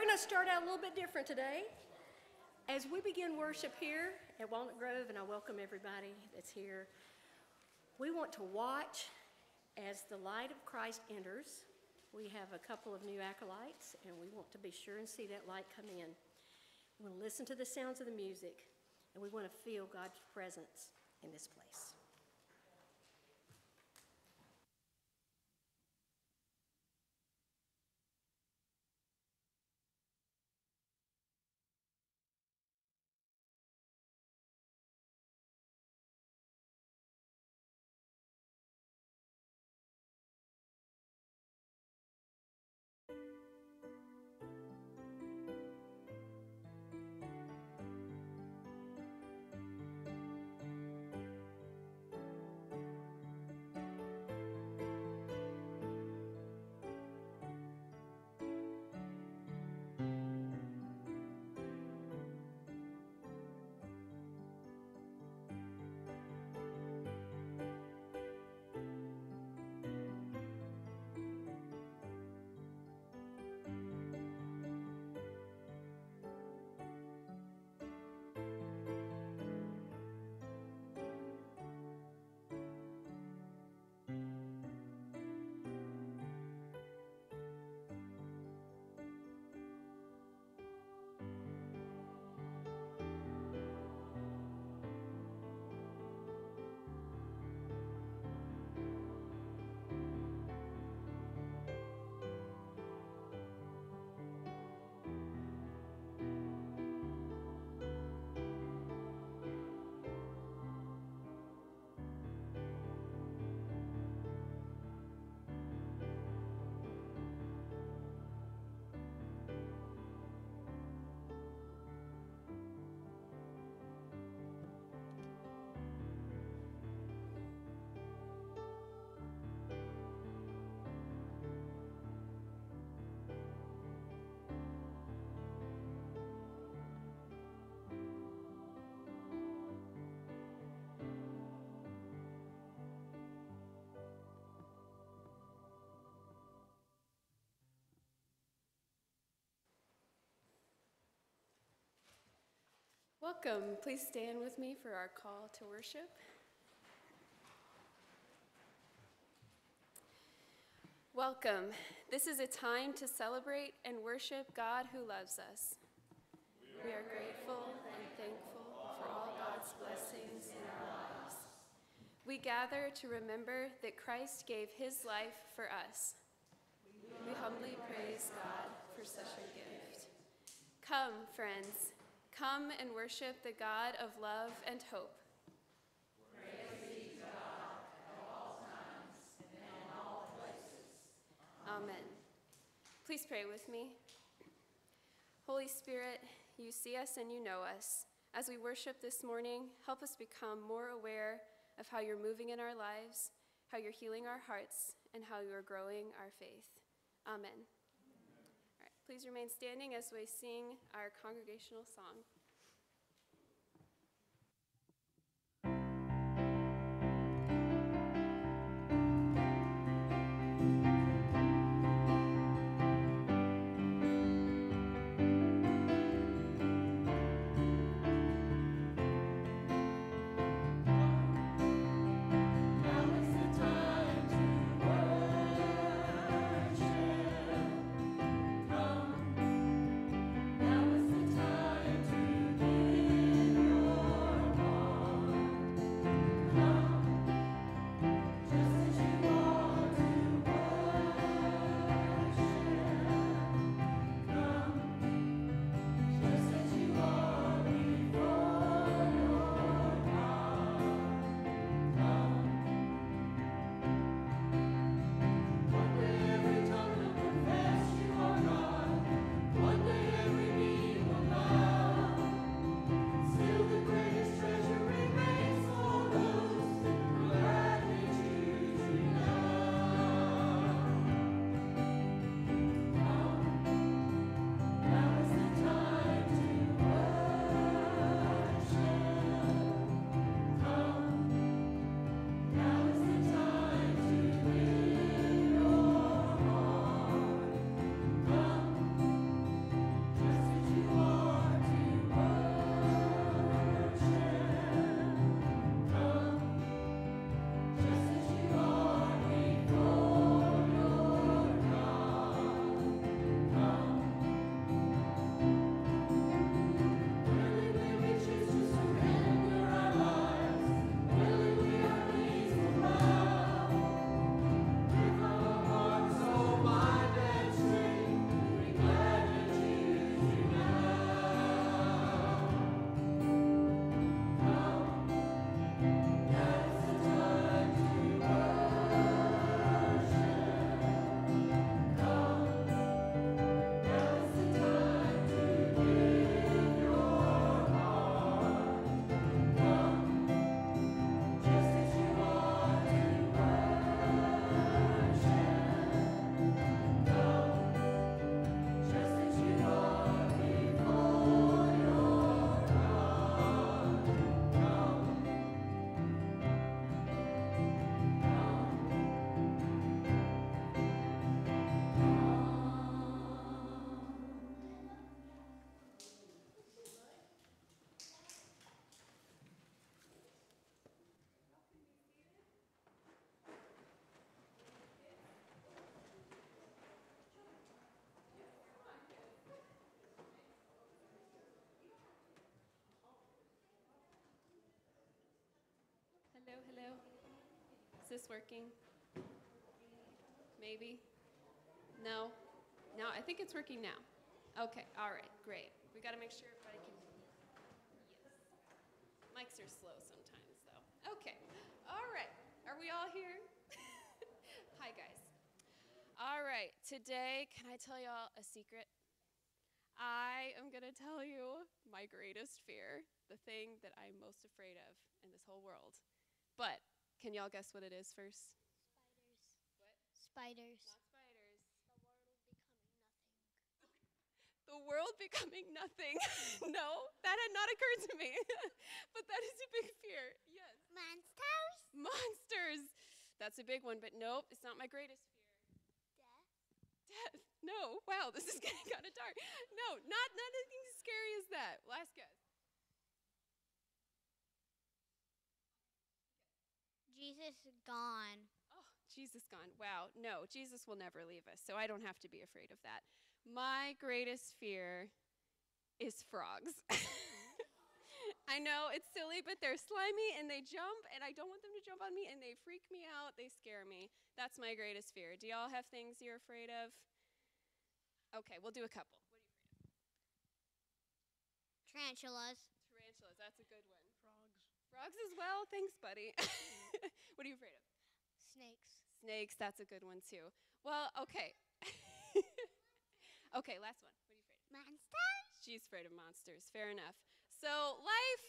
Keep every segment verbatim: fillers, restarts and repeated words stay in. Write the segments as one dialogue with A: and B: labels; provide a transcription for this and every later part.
A: going to start out a little bit different today. As we begin worship here at Walnut Grove, and I welcome everybody that's here, we want to watch as the light of Christ enters. We have a couple of new acolytes, and we want to be sure and see that light come in. We want to listen to the sounds of the music, and we want to feel God's presence in this place.
B: Welcome. Please stand with me for our call to worship. Welcome. This is a time to celebrate and worship God who loves us. We are grateful and thankful for all God's blessings in our lives. We gather to remember that Christ gave his life for us. We humbly praise God for such a gift. Come, friends. Come and worship the God of love and hope.
C: Praise be God at all times and in all places.
B: Amen. Please pray with me. Holy Spirit, you see us and you know us. As we worship this morning, help us become more aware of how you're moving in our lives, how you're healing our hearts, and how you are growing our faith. Amen. Please remain standing as we sing our congregational song.
C: Now is the time to
B: Is this working? Maybe? No? No, I think it's working now. Okay, all right, great. We got to make sure everybody can. Yes. Mics are slow sometimes, though. Okay, all right. Are we all here? Hi, guys. All right, today, can I tell y'all a secret? I am going to tell you my greatest fear, the thing that I'm most afraid of in this whole world. But can y'all guess what it is first?
D: Spiders.
B: What?
D: Spiders.
B: Not spiders.
D: The world becoming nothing.
B: The world becoming nothing. No, that had not occurred to me. But that is a big fear. Yes.
D: Monsters.
B: Monsters. That's a big one, but nope, it's not my greatest fear.
D: Death.
B: Death. No. Wow, this is getting kind of dark. No, not not anything as scary as that. Last guess.
D: Jesus gone.
B: Oh, Jesus gone. Wow. No, Jesus will never leave us, so I don't have to be afraid of that. My greatest fear is frogs. I know it's silly, but they're slimy and they jump, and I don't want them to jump on me, and they freak me out. They scare me. That's my greatest fear. Do y'all have things you're afraid of? Okay, we'll do a couple. What are you afraid of?
D: Tarantulas.
B: Tarantulas, that's a good one. Frogs. Frogs as well? Thanks, buddy. What are you afraid of?
D: Snakes.
B: Snakes, that's a good one too. Well, okay. Okay, last one. What are you afraid of?
D: Monsters.
B: She's afraid of monsters. Fair enough. So life,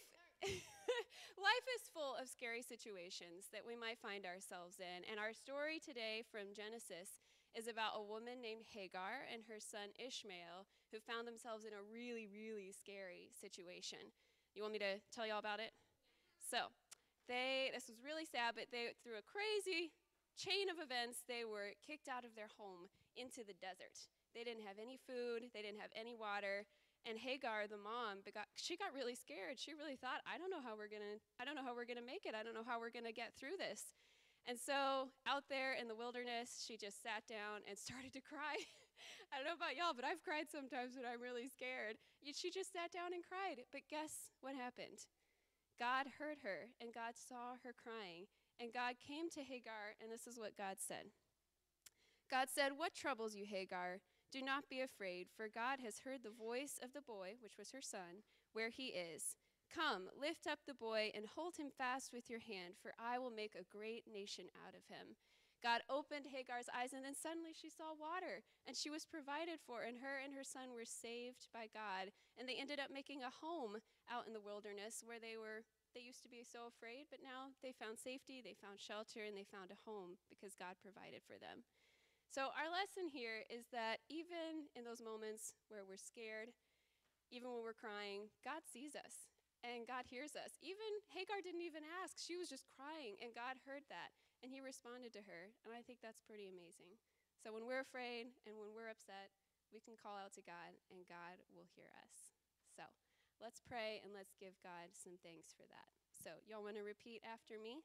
B: life is full of scary situations that we might find ourselves in. And our story today from Genesis is about a woman named Hagar and her son Ishmael who found themselves in a really, really scary situation. You want me to tell you all about it? So they, this was really sad, but they, through a crazy chain of events, they were kicked out of their home into the desert. They didn't have any food, they didn't have any water, and Hagar, the mom, got, she got really scared. She really thought, I don't know how we're gonna, I don't know how we're gonna make it. I don't know how we're gonna get through this. And so out there in the wilderness, she just sat down and started to cry. I don't know about y'all, but I've cried sometimes when I'm really scared. She just sat down and cried. But guess what happened? God heard her, and God saw her crying. And God came to Hagar, and this is what God said. God said, "What troubles you, Hagar? Do not be afraid, for God has heard the voice of the boy," which was her son, "where he is. Come, lift up the boy and hold him fast with your hand, for I will make a great nation out of him." God opened Hagar's eyes, and then suddenly she saw water, and she was provided for, and her and her son were saved by God. And they ended up making a home out in the wilderness where they were, they used to be so afraid, but now they found safety, they found shelter, and they found a home because God provided for them. So our lesson here is that even in those moments where we're scared, even when we're crying, God sees us. And God hears us. Even Hagar didn't even ask. She was just crying, and God heard that, and he responded to her. And I think that's pretty amazing. So when we're afraid and when we're upset, we can call out to God, and God will hear us. So let's pray, and let's give God some thanks for that. So y'all want to repeat after me?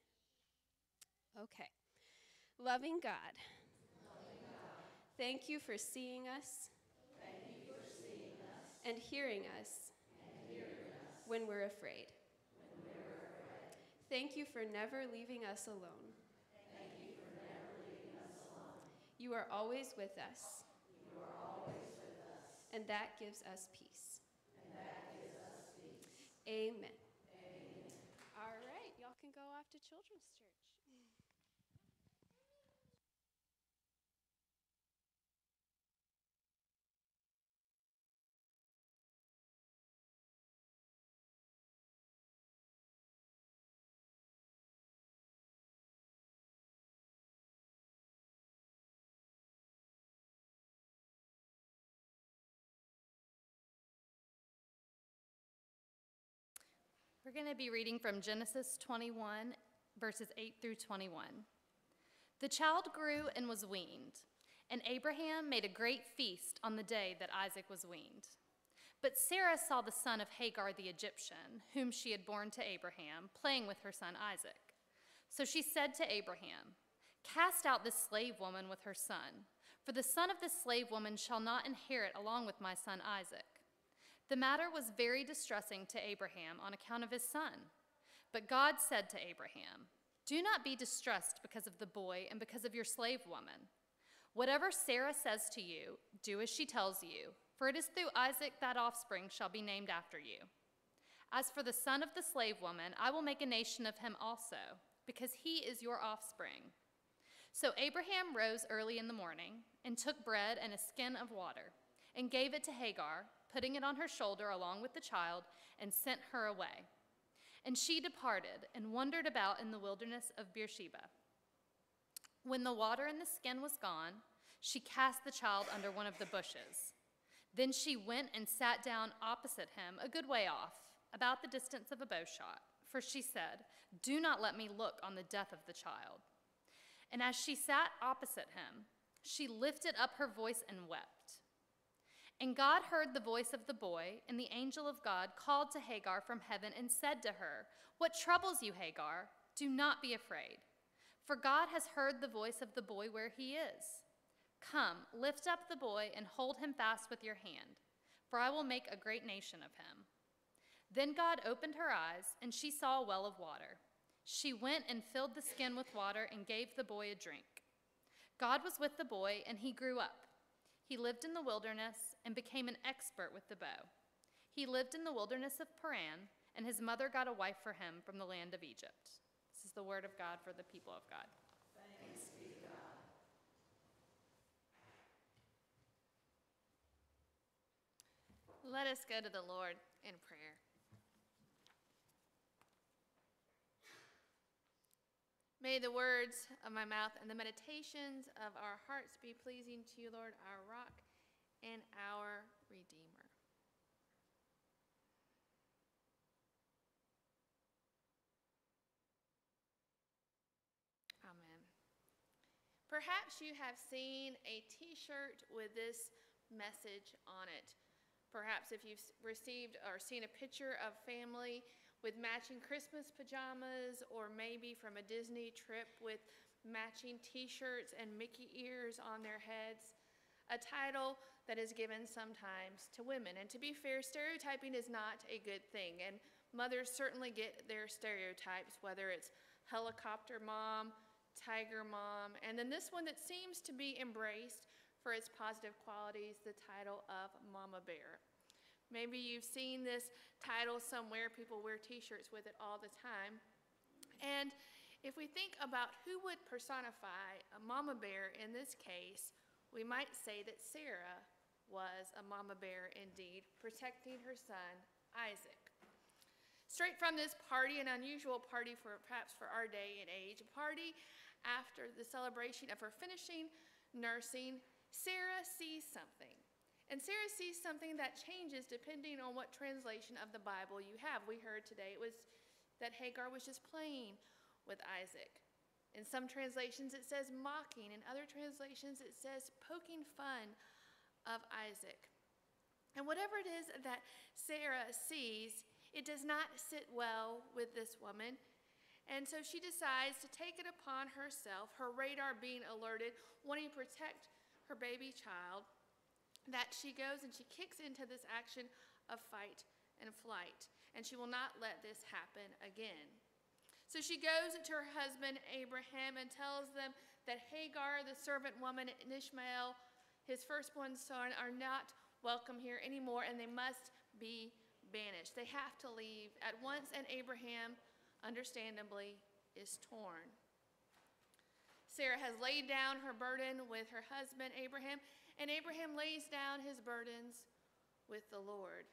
B: Okay. Loving God,
C: Loving God,
B: thank you for seeing us,
C: thank you for seeing us
B: and hearing us
C: and hearing us
B: when we're afraid.
C: when we're afraid.
B: Thank you for never leaving us alone.
C: Thank you for never leaving us alone.
B: You are always with us,
C: You are always with us,
B: and that gives us peace.
C: and that gives us peace.
B: Amen.
C: Amen.
B: All right, y'all can go off to Children's Church.
E: We're going to be reading from Genesis twenty-one, verses eight through twenty-one. The child grew and was weaned, and Abraham made a great feast on the day that Isaac was weaned. But Sarah saw the son of Hagar the Egyptian, whom she had borne to Abraham, playing with her son Isaac. So she said to Abraham, "Cast out this slave woman with her son, for the son of this slave woman shall not inherit along with my son Isaac." The matter was very distressing to Abraham on account of his son. But God said to Abraham, Do not be distressed because of the boy and because of your slave woman. Whatever Sarah says to you, do as she tells you, for it is through Isaac that offspring shall be named after you. As for the son of the slave woman, I will make a nation of him also, because he is your offspring. So Abraham rose early in the morning and took bread and a skin of water and gave it to Hagar, putting it on her shoulder along with the child, and sent her away. And she departed and wandered about in the wilderness of Beersheba. When the water in the skin was gone, she cast the child under one of the bushes. Then she went and sat down opposite him, a good way off, about the distance of a bow shot, for she said, "Do not let me look on the death of the child." And as she sat opposite him, she lifted up her voice and wept. And God heard the voice of the boy, and the angel of God called to Hagar from heaven and said to her, "What troubles you, Hagar? Do not be afraid, for God has heard the voice of the boy where he is. Come, lift up the boy and hold him fast with your hand, for I will make a great nation of him." Then God opened her eyes, and she saw a well of water. She went and filled the skin with water and gave the boy a drink. God was with the boy, and he grew up. He lived in the wilderness and became an expert with the bow. He lived in the wilderness of Paran, and his mother got a wife for him from the land of Egypt. This is the word of God for the people of God.
C: Thanks be to God.
B: Let us go to the Lord in prayer. May the words of my mouth and the meditations of our hearts be pleasing to you, Lord, our rock and our Redeemer. Amen. Perhaps you have seen a t-shirt with this message on it. Perhaps if you've received or seen a picture of family with matching Christmas pajamas, or maybe from a Disney trip with matching t-shirts and Mickey ears on their heads, a title that is given sometimes to women. And to be fair, stereotyping is not a good thing, and mothers certainly get their stereotypes, whether it's helicopter mom, tiger mom, and then this one that seems to be embraced for its positive qualities, the title of Mama Bear. Maybe you've seen this title somewhere. People wear t-shirts with it all the time. And if we think about who would personify a mama bear in this case, we might say that Sarah was a mama bear indeed, protecting her son, Isaac. Straight from this party, an unusual party for perhaps for our day and age, a party after the celebration of her finishing nursing, Sarah sees something. And Sarah sees something that changes depending on what translation of the Bible you have. We heard today it was that Hagar was just playing with Isaac. In some translations it says mocking. In other translations it says poking fun of Isaac. And whatever it is that Sarah sees, it does not sit well with this woman. And so she decides to take it upon herself, her radar being alerted, wanting to protect her baby child, that she goes and she kicks into this action of fight and flight, and she will not let this happen again. So she goes to her husband Abraham and tells them that Hagar, the servant woman, and Ishmael, his firstborn son, are not welcome here anymore, and they must be banished. They have to leave at once, and Abraham, understandably, is torn. Sarah has laid down her burden with her husband Abraham, and Abraham lays down his burdens with the Lord.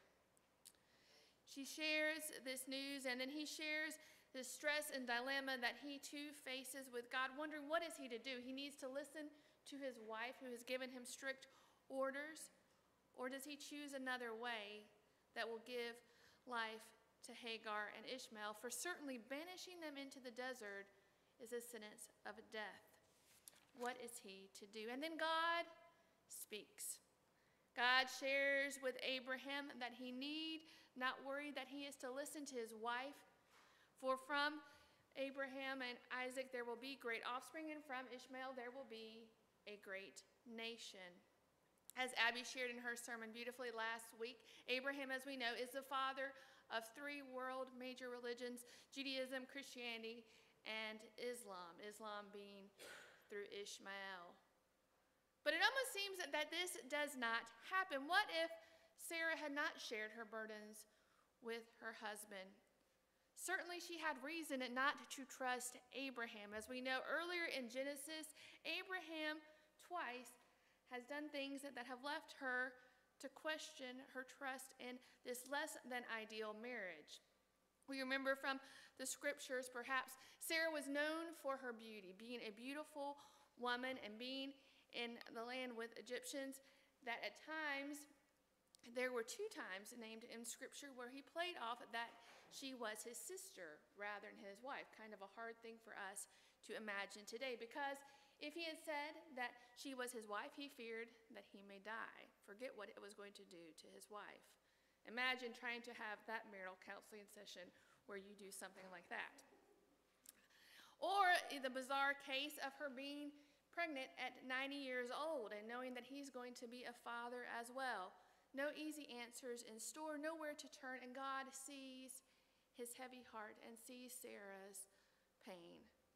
B: She shares this news, and then he shares the stress and dilemma that he too faces with God, wondering what is he to do? He needs to listen to his wife who has given him strict orders, or does he choose another way that will give life to Hagar and Ishmael? For certainly banishing them into the desert is a sentence of death. What is he to do? And then God speaks. God shares with Abraham that he need not worry, that he is to listen to his wife. For from Abraham and Isaac there will be great offspring, and from Ishmael there will be a great nation. As Abby shared in her sermon beautifully last week, Abraham, as we know, is the father of three world major religions, Judaism, Christianity,
F: and Islam, Islam being through Ishmael. But it almost seems that this does not happen. What if Sarah had not shared her burdens with her husband? Certainly she had reason not to trust Abraham. As we know earlier in Genesis, Abraham twice has done things that, that have left her to question her trust in this less than ideal marriage. We remember from the scriptures, perhaps Sarah was known for her beauty, being a beautiful woman and being in the land with Egyptians, that at times, there were two times named in scripture where he played off that she was his sister rather than his wife. Kind of a hard thing for us to imagine today, because if he had said that she was his wife, he feared that he may die. Forget what it was going to do to his wife. Imagine trying to have that marital counseling session where you do something like that. Or the bizarre case of her being pregnant at ninety years old and knowing that he's going to be a father as well. No easy answers in store, nowhere to turn, and God sees his heavy heart and sees Sarah's pain.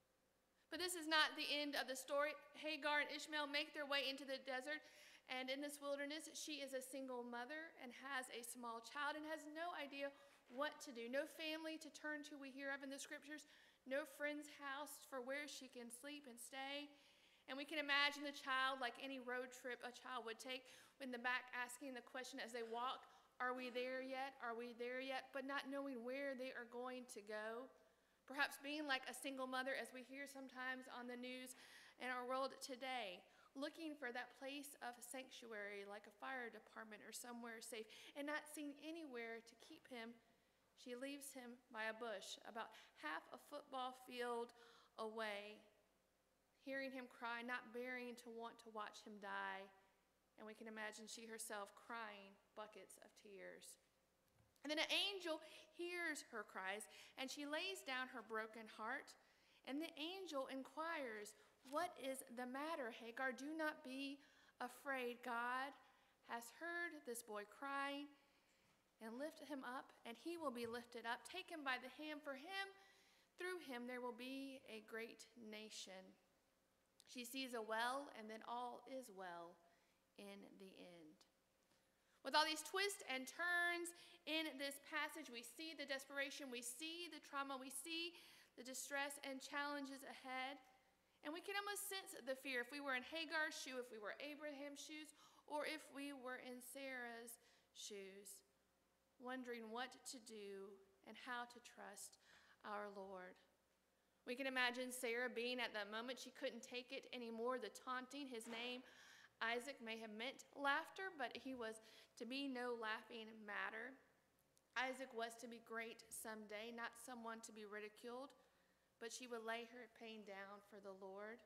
F: But this is not the end of the story. Hagar and Ishmael make their way into the desert, and in this wilderness, she is a single mother and has a small child and has no idea what to do. No family to turn to, we hear of in the scriptures. No friend's house for where she can sleep and stay. And we can imagine the child, like any road trip a child would take, in the back asking the question as they walk, are we there yet? Are we there yet? But not knowing where they are going to go. Perhaps being like a single mother, as we hear sometimes on the news in our world today, looking for that place of sanctuary like a fire department or somewhere safe, and not seeing anywhere to keep him. She leaves him by a bush about half a football field away, hearing him cry, not bearing to want to watch him die. And we can imagine she herself crying buckets of tears. And then an angel hears her cries, and she lays down her broken heart. And the angel inquires, what is the matter, Hagar? Do not be afraid. God has heard this boy crying, and lift him up, and he will be lifted up. Take him by the hand, for him, through him there will be a great nation. She sees a well, and then all is well in the end. With all these twists and turns in this passage, we see the desperation, we see the trauma, we see the distress and challenges ahead. And we can almost sense the fear if we were in Hagar's shoe, if we were Abraham's shoes, or if we were in Sarah's shoes, wondering what to do and how to trust our Lord. We can imagine Sarah being at that moment. She couldn't take it anymore, the taunting. His name, Isaac, may have meant laughter, but he was to be no laughing matter. Isaac was to be great someday, not someone to be ridiculed, but she would lay her pain down for the Lord.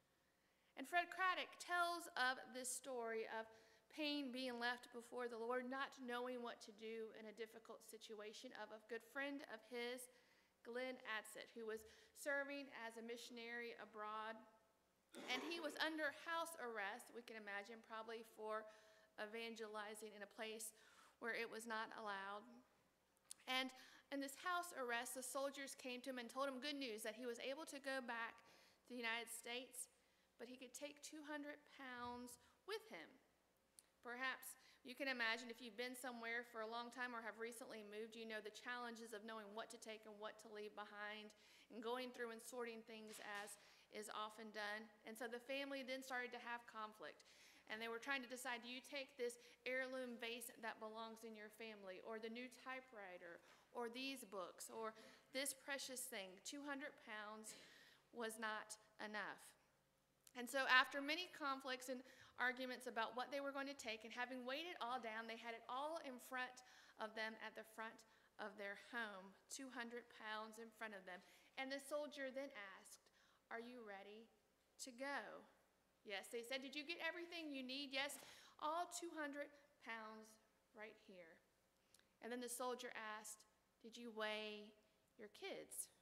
F: And Fred Craddock tells of this story of pain being left before the Lord, not knowing what to do in a difficult situation, of a good friend of his, Glenn Adsett, who was serving as a missionary abroad. And he was under house arrest, we can imagine, probably for evangelizing in a place where it was not allowed. And in this house arrest, the soldiers came to him and told him good news, that he was able to go back to the United States, but he could take two hundred pounds with him. Perhaps you can imagine, if you've been somewhere for a long time or have recently moved, you know the challenges of knowing what to take and what to leave behind, and going through and sorting things as is often done. And so the family then started to have conflict. And they were trying to decide, do you take this heirloom vase that belongs in your family, or the new typewriter, or these books, or this precious thing? two hundred pounds was not enough. And so after many conflicts and arguments about what they were going to take, and having weighed it all down, they had it all in front of them at the front of their home, two hundred pounds in front of them. And the soldier then asked, are you ready to go? Yes, they said, did you get everything you need? Yes, all two hundred pounds right here. And then the soldier asked, did you weigh your kids?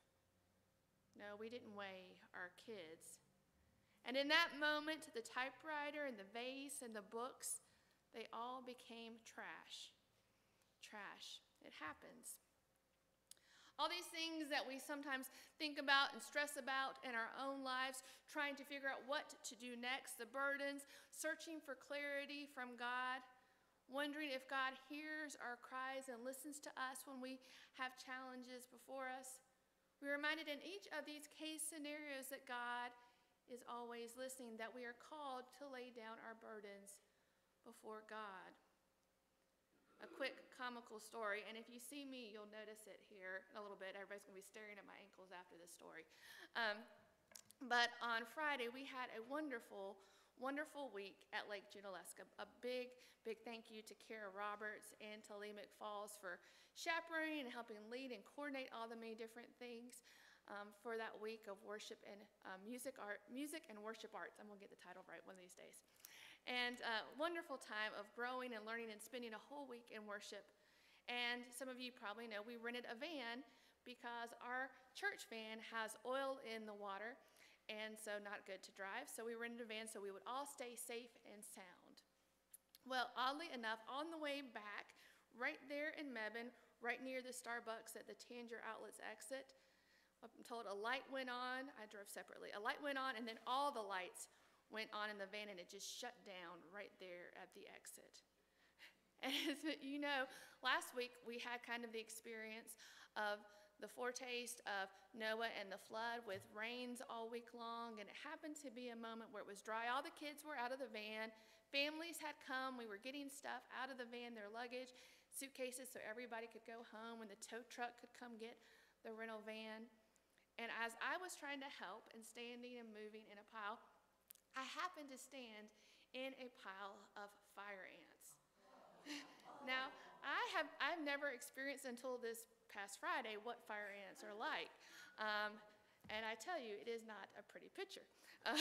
F: No, we didn't weigh our kids. And in that moment, the typewriter and the vase and the books, they all became trash. Trash. It happens. All these things that we sometimes think about and stress about in our own lives, trying to figure out what to do next, the burdens, searching for clarity from God, wondering if God hears our cries and listens to us when we have challenges before us. We're reminded in each of these case scenarios that God is always listening, that we are called to lay down our burdens before God. A quick comical story, and if you see me, you'll notice it here in a little bit. Everybody's going to be staring at my ankles after this story. Um, but on Friday, we had a wonderful, wonderful week at Lake Junaluska. A big, big thank you to Kara Roberts and to Lee McFalls for chaperoning and helping lead and coordinate all the many different things um, for that week of worship and um, music, art, music and worship arts. I'm going to get the title right one of these days. And a wonderful time of growing and learning and spending a whole week in worship. And some of you probably know we rented a van because our church van has oil in the water, and so not good to drive. So we rented a van so we would all stay safe and sound. Well, oddly enough, on the way back, right there in Mebane, right near the Starbucks at the Tanger Outlets exit, I'm told a light went on. I drove separately. A light went on, and then all the lights went on in the van, and it just shut down right there at the exit. And as you know, last week we had kind of the experience of the foretaste of Noah and the flood with rains all week long, and it happened to be a moment where it was dry. All the kids were out of the van. Families had come. We were getting stuff out of the van, their luggage, suitcases, so everybody could go home, and the tow truck could come get the rental van. And as I was trying to help and standing and moving in a pile, I happened to stand in a pile of fire ants. Now, I have, I've never experienced until this past Friday what fire ants are like. Um, and I tell you, it is not a pretty picture. Uh,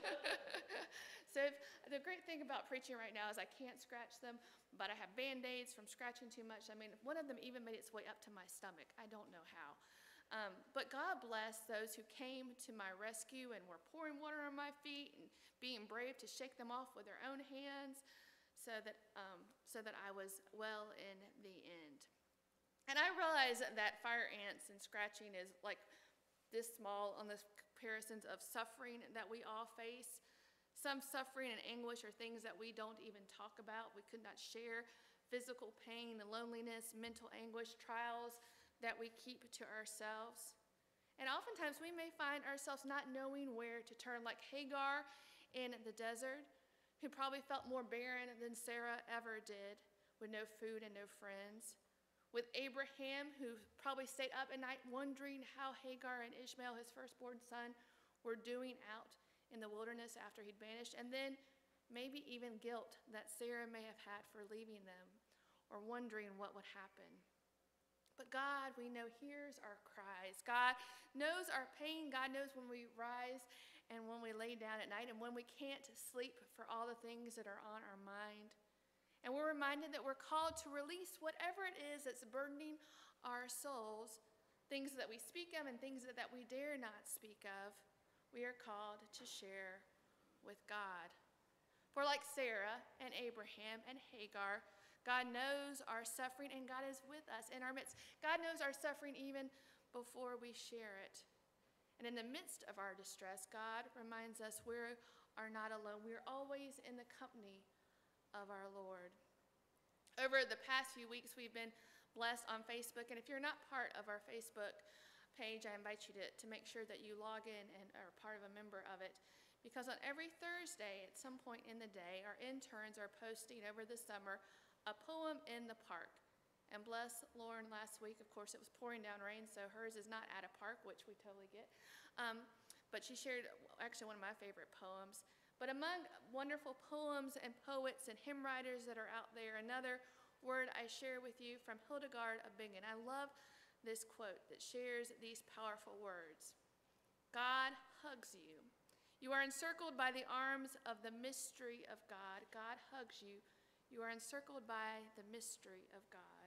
F: so if, the great thing about preaching right now is I can't scratch them, but I have Band-Aids from scratching too much. I mean, one of them even made its way up to my stomach. I don't know how. Um, but God bless those who came to my rescue and were pouring water on my feet and being brave to shake them off with their own hands so that, um, so that I was well in the end. And I realize that fire ants and scratching is like this small on the comparisons of suffering that we all face. Some suffering and anguish are things that we don't even talk about. We could not share physical pain, loneliness, mental anguish, trials that we keep to ourselves. And oftentimes we may find ourselves not knowing where to turn, like Hagar in the desert, who probably felt more barren than Sarah ever did, with no food and no friends. With Abraham, who probably stayed up at night wondering how Hagar and Ishmael, his firstborn son, were doing out in the wilderness after he'd vanished. And then maybe even guilt that Sarah may have had for leaving them, or wondering what would happen. But God, we know, hears our cries. God knows our pain. God knows when we rise and when we lay down at night and when we can't sleep for all the things that are on our mind. And we're reminded that we're called to release whatever it is that's burdening our souls, things that we speak of and things that, that we dare not speak of. We are called to share with God. For like Sarah and Abraham and Hagar, God knows our suffering, and God is with us in our midst. God knows our suffering even before we share it. And in the midst of our distress, God reminds us we are not alone. We are always in the company of our Lord. Over the past few weeks, we've been blessed on Facebook, and if you're not part of our Facebook page, I invite you to, to make sure that you log in and are part of a member of it. Because on every Thursday, at some point in the day, our interns are posting over the summer a poem in the park. And bless Lauren, last week, of course, it was pouring down rain, so hers is not at a park, which we totally get. Um, but she shared actually one of my favorite poems. But among wonderful poems and poets and hymn writers that are out there, another word I share with you from Hildegard of Bingen. I love this quote that shares these powerful words. God hugs you. You are encircled by the arms of the mystery of God. God hugs you. You are encircled by the mystery of God.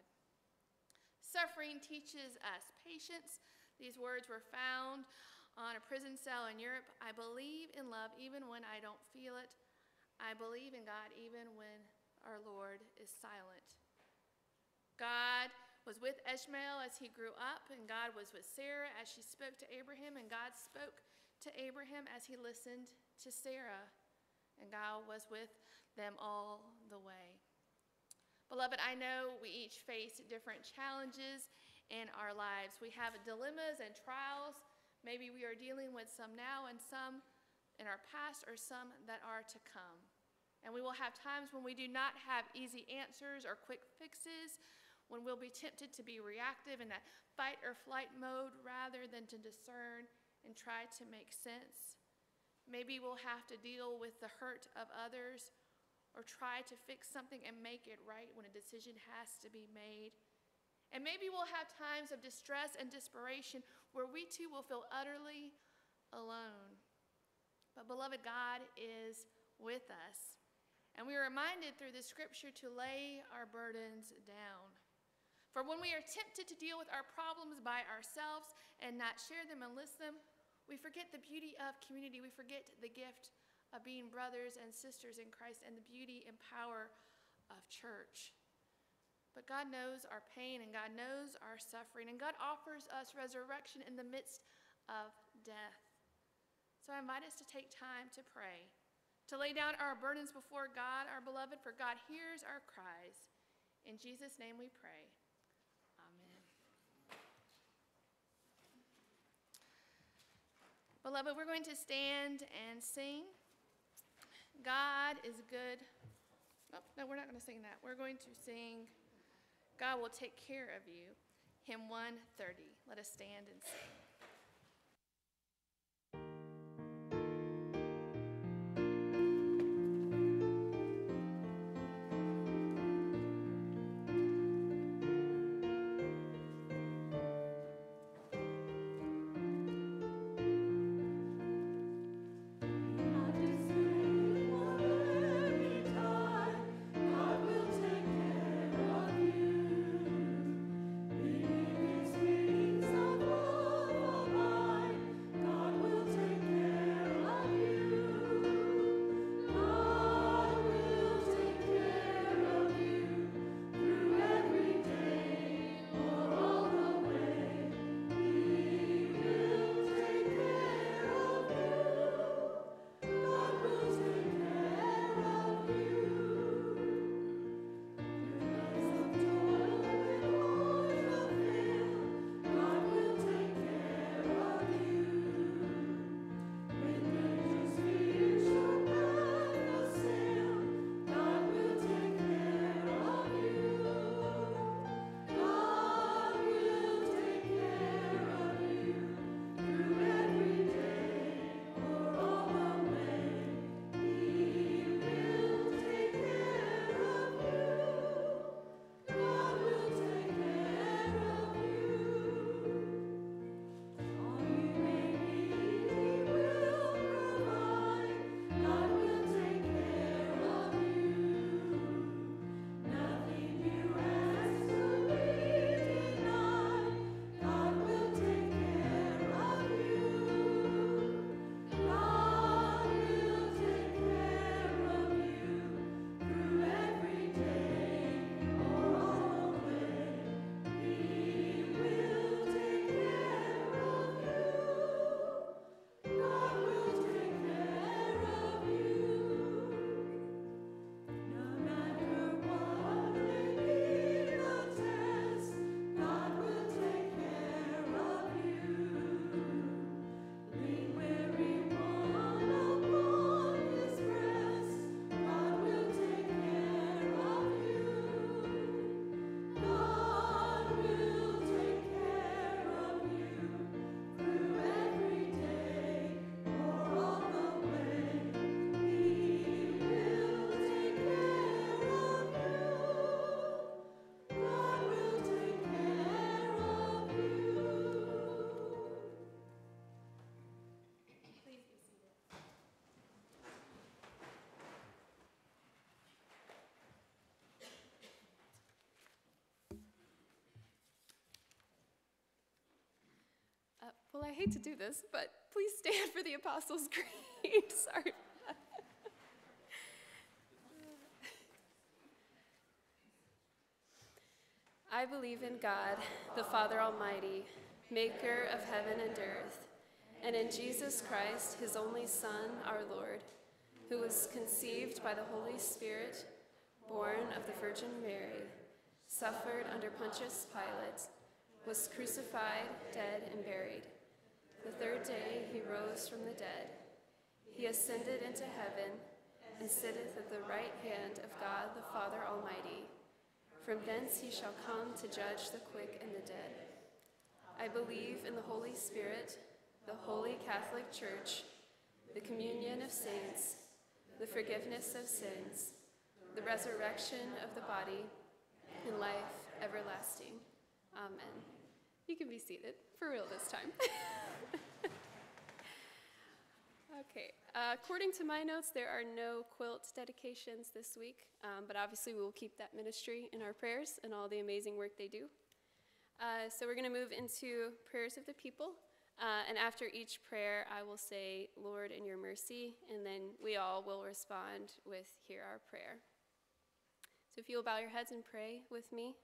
F: Suffering teaches us patience. These words were found on a prison cell in Europe. I believe in love even when I don't feel it. I believe in God even when our Lord is silent. God was with Ishmael as he grew up, and God was with Sarah as she spoke to Abraham, and God spoke to Abraham as he listened to Sarah, and God was with them all the way. Beloved, I know we each face different challenges in our lives. We have dilemmas and trials. Maybe we are dealing with some now and some in our past or some that are to come. And we will have times when we do not have easy answers or quick fixes, when we'll be tempted to be reactive in that fight or flight mode rather than to discern and try to make sense. Maybe we'll have to deal with the hurt of others or try to fix something and make it right when a decision has to be made. And maybe we'll have times of distress and desperation where we too will feel utterly alone. But beloved, God is with us. And we are reminded through the scripture to lay our burdens down. For when we are tempted to deal with our problems by ourselves and not share them and list them, we forget the beauty of community. We forget the gift of being brothers and sisters in Christ and the beauty and power of church. But God knows our pain and God knows our suffering, and God offers us resurrection in the midst of death. So I invite us to take time to pray, to lay down our burdens before God, our beloved, for God hears our cries. In Jesus' name we pray. Beloved, we're going to stand and sing. God is good. Oh, no, we're not going to sing that. We're going to sing God Will Take Care of You, hymn one thirty. Let us stand and sing. Well, I hate to do this, but please stand for the Apostles' Creed. Sorry.
B: I believe in God, the Father Almighty, maker of heaven and earth, and in Jesus Christ, his only Son, our Lord, who was conceived by the Holy Spirit, born of the Virgin Mary, suffered under Pontius Pilate, was crucified, dead, and buried. The third day he rose from the dead. He ascended into heaven and sitteth at the right hand of God the Father Almighty. From thence he shall come to judge the quick and the dead. I believe in the Holy Spirit, the holy Catholic Church, the communion of saints, the forgiveness of sins, the resurrection of the body, and life everlasting. Amen. You can be seated, for real this time. Okay, uh, according to my notes, there are no quilt dedications this week, um, but obviously we will keep that ministry in our prayers and all the amazing work they do. Uh, so we're going to move into prayers of the people, uh, and after each prayer, I will say, Lord, in your mercy, and then we all will respond with, hear our prayer. So if you will bow your heads and pray with me.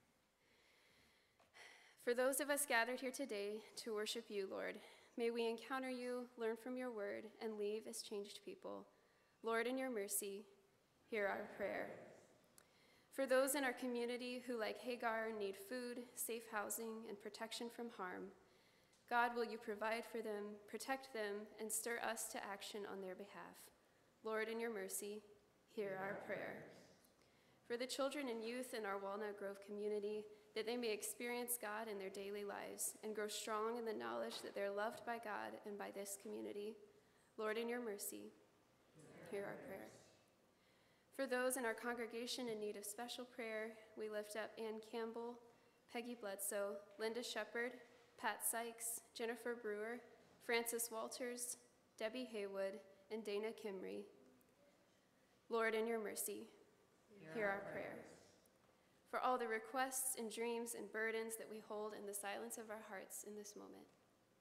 B: For those of us gathered here today to worship you, Lord, may we encounter you, learn from your word, and leave as changed people. Lord, in your mercy, hear our prayer. For those in our community who, like Hagar, need food, safe housing, and protection from harm, God, will you provide for them, protect them, and stir us to action on their behalf. Lord, in your mercy, hear our prayer. For the children and youth in our Walnut Grove community, that they may experience God in their daily lives and grow strong in the knowledge that they're loved by God and by this community. Lord, in your mercy, hear our prayer. For those in our congregation in need of special prayer, we lift up Ann Campbell, Peggy Bledsoe, Linda Shepard, Pat Sykes, Jennifer Brewer, Frances Walters, Debbie Haywood, and Dana Kimry. Lord, in your mercy, hear our prayer. For all the requests and dreams and burdens that we hold in the silence of our hearts in this moment.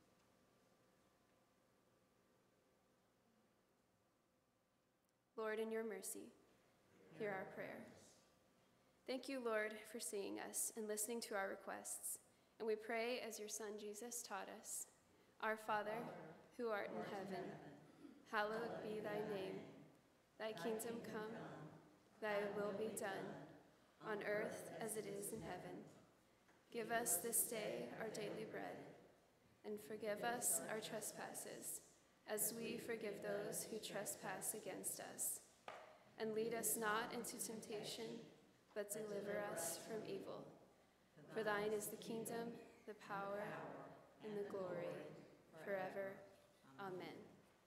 B: Lord, in your mercy, hear our prayer. Thank you, Lord, for seeing us and listening to our requests. And we pray as your Son Jesus taught us, Our Father, who art in heaven, hallowed be thy name. Thy kingdom come, thy will be done, on earth as it is in heaven. Give us this day our daily bread, and forgive us our trespasses, as we forgive those who trespass against us. And lead us not into temptation, but deliver us from evil. For thine is the kingdom, the power, and the glory, forever. Amen.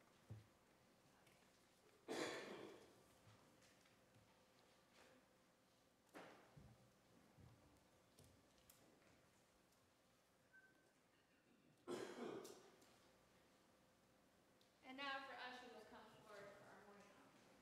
F: And now for ushers will come forward for our morning offering.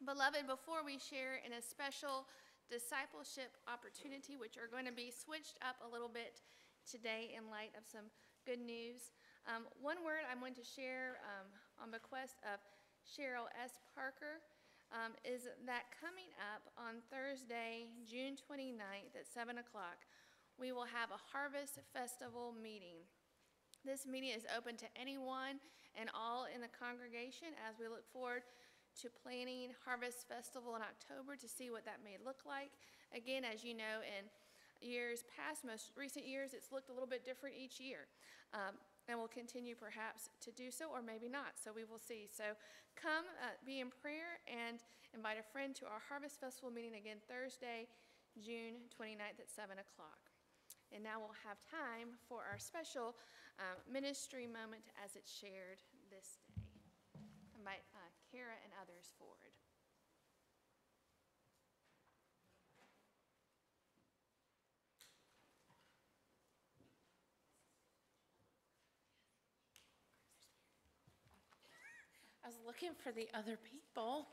F: Beloved, before we share in a special discipleship opportunity, which are going to be switched up a little bit today in light of some good news, um, one word I'm going to share um, on bequest of Cheryl S. Parker um, is that coming up on Thursday, June twenty-ninth at seven o'clock, we will have a Harvest Festival meeting. This meeting is open to anyone and all in the congregation as we look forward to planning Harvest Festival in October to see what that may look like. Again, as you know, in years past, most recent years, it's looked a little bit different each year. Um, and will continue perhaps to do so, or maybe not, so we will see. So come uh, be in prayer and invite a friend to our Harvest Festival meeting again Thursday, June twenty-ninth at seven o'clock. And now we'll have time for our special um, ministry moment as it's shared this day. I invite uh, Kara and others forward.
C: I was looking for the other people.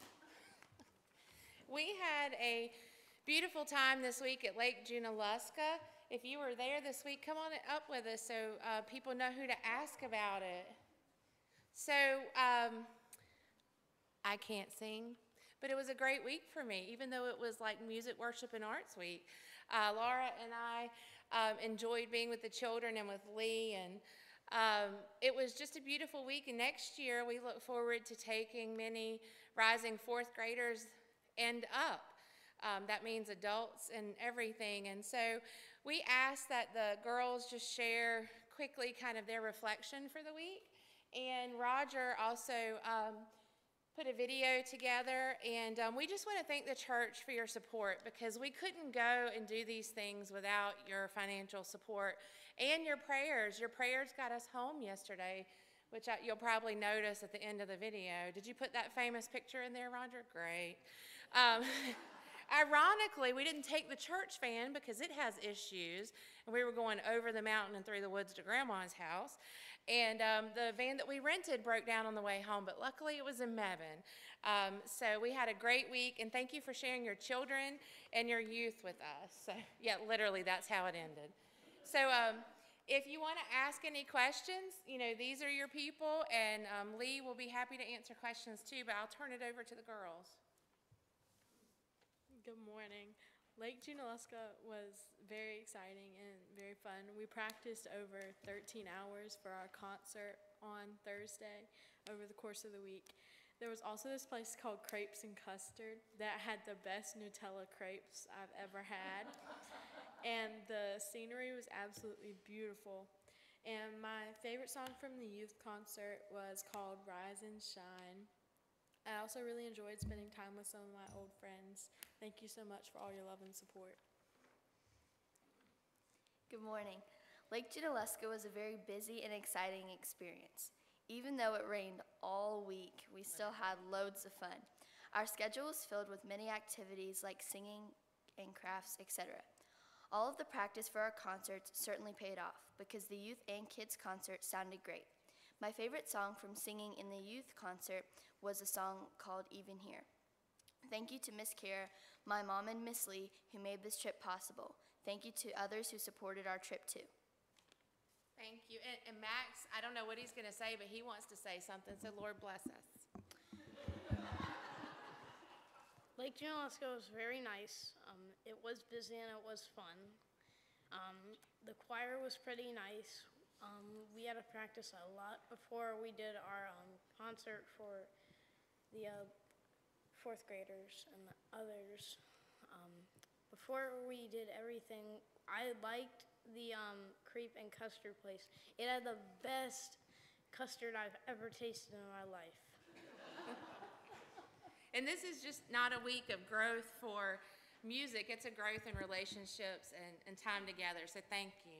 C: We had a beautiful time this week at Lake Junaluska. If you were there this week, come on up with us so uh, people know who to ask about it. So, um, I can't sing, but it was a great week for me, even though it was like Music, Worship, and Arts Week. Uh, Laura and I um, enjoyed being with the children and with Lee, and um, it was just a beautiful week. And next year, we look forward to taking many rising fourth graders and up. Um, that means adults and everything. And so we asked that the girls just share quickly kind of their reflection for the week. And Roger also um, put a video together, and um, we just want to thank the church for your support, because we couldn't go and do these things without your financial support and your prayers. Your prayers got us home yesterday, which I, you'll probably notice at the end of the video. Did you put that famous picture in there, Roger? Great. Um, Ironically, we didn't take the church van because it has issues, and we were going over the mountain and through the woods to Grandma's house. And um, the van that we rented broke down on the way home, but luckily it was in Mebane. Um, so we had a great week, and thank you for sharing your children and your youth with us. So, yeah, literally, that's how it ended. So um, if you want to ask any questions, you know, these are your people, and um, Lee will be happy to answer questions too, but I'll turn it over to the girls.
G: Good morning. Lake Junaluska was very exciting and very fun. We practiced over thirteen hours for our concert on Thursday over the course of the week. There was also this place called Crepes and Custard that had the best Nutella crepes I've ever had. And the scenery was absolutely beautiful. And my favorite song from the youth concert was called Rise and Shine. I also really enjoyed spending time with some of my old friends. Thank you so much for all your love and support.
H: Good morning. Lake Junaluska was a very busy and exciting experience. Even though it rained all week, we still had loads of fun. Our schedule was filled with many activities like singing and crafts, et cetera. All of the practice for our concerts certainly paid off because the youth and kids concert sounded great. My favorite song from singing in the youth concert was a song called Even Here. Thank you to Miss Kara, my mom, and Miss Lee, who made this trip possible. Thank you to others who supported our trip too.
C: Thank you. And, and Max, I don't know what he's going to say, but he wants to say something, so Lord bless us.
I: Lake Junaluska was very nice. Um, it was busy and it was fun. Um, the choir was pretty nice. Um, we had to practice a lot before we did our um, concert for the uh, fourth graders and the others. Um, before we did everything, I liked the um, crepe and custard place. It had the best custard I've ever tasted in my life.
C: And this is just not a week of growth for music. It's a growth in relationships and, and time together, so thank you.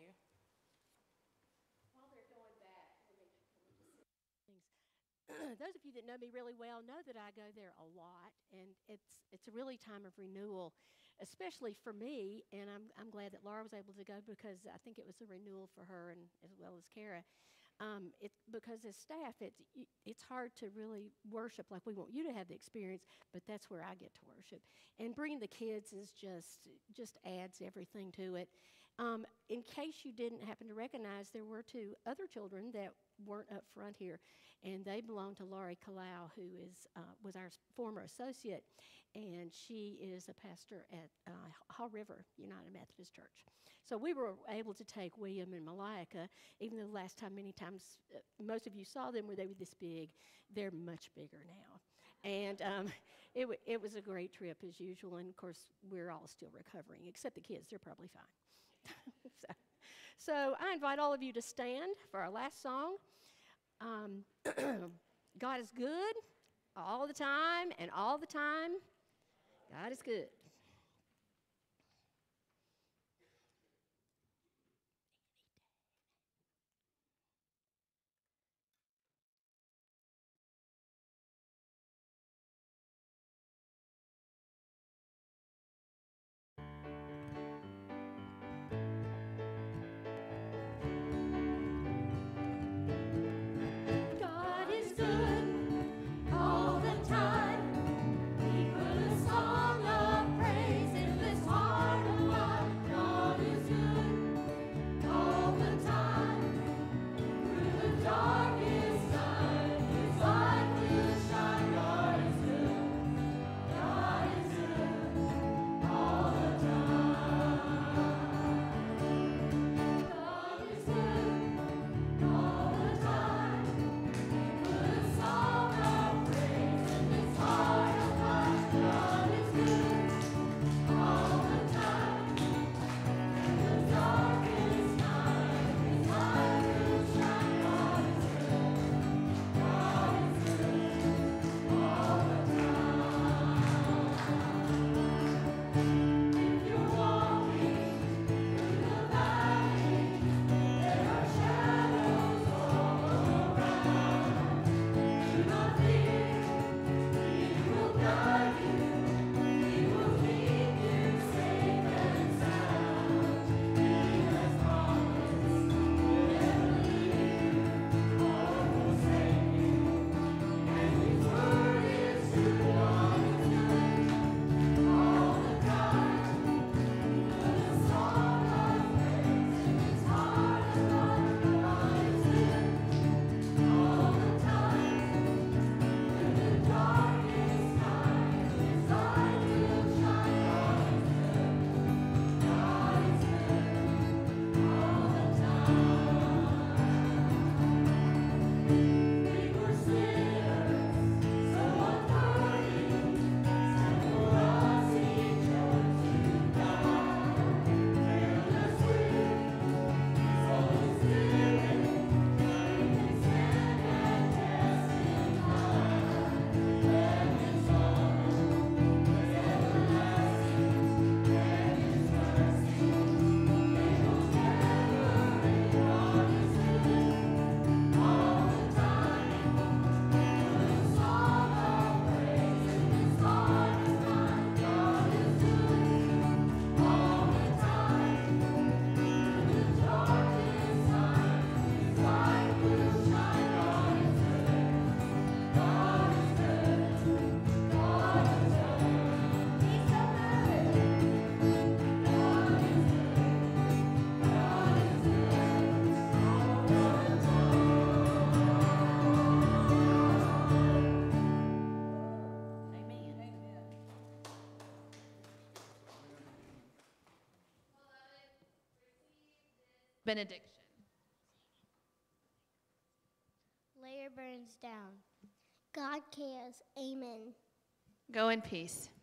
J: Those of you that know me really well know that I go there a lot, and it's it's a really time of renewal, especially for me, and I'm I'm glad that Laura was able to go because I think it was a renewal for her and as well as Kara. Um, it, because as staff, it's, y- it's hard to really worship like we want you to have the experience, but that's where I get to worship. And bringing the kids is just, just adds everything to it. Um, in case you didn't happen to recognize, there were two other children that weren't up front here, and they belong to Laurie Kalau, who is, uh, was our s- former associate, and she is a pastor at uh, Haw River United Methodist Church. So we were able to take William and Malika, even though the last time, many times, uh, most of you saw them where they were this big. They're much bigger now. And um, it, w- it was a great trip as usual, and of course, we're all still recovering, except the kids. They're probably fine. so, so I invite all of you to stand for our last song. Um, God is good all the time, and all the time, God is good. God is good all the time. He put a song of praise in this heart of mine. God is good all the time. Through the darkest night, His light will shine. God is good. God is good all the time. God is good all the time. Put a song of praise in this heart of mine. God is good all the time. In the darkest night, His light will shine. God is good. God is good all the time. If you're walking through the valley, there are shadows all around. Do not fear, He will guide you. He will keep you safe and sound. He has promised never leave you or forsake you. And His word is true. God is good all the time. Put a song of praise in His heart of mine. God is good all the time. In the darkest night, His light will shine. God is good. God is good all the time. We were sinners, so unworthy. Still for us He chose to die. Filled us with His Holy Spirit. We can stand and testify. And His love is everlasting, and His mercy it will never end. God is good all the time. Put a song of praise in His heart of mine. God is good all the time. In the darkest night, His light will shine. God is good. God is good. God is good. He's so good. God is good. God is good all the time. Amen.
E: Benediction.
D: Layer burns down. God cares. Amen.
F: Go in peace.